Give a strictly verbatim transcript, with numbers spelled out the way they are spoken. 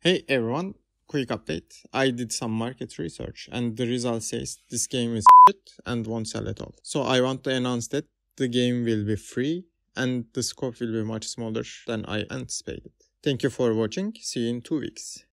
Hey everyone, quick update. I did some market research and the result says this game is shit and won't sell at all. So I want to announce that the game will be free and the scope will be much smaller than I anticipated. Thank you for watching. See you in two weeks.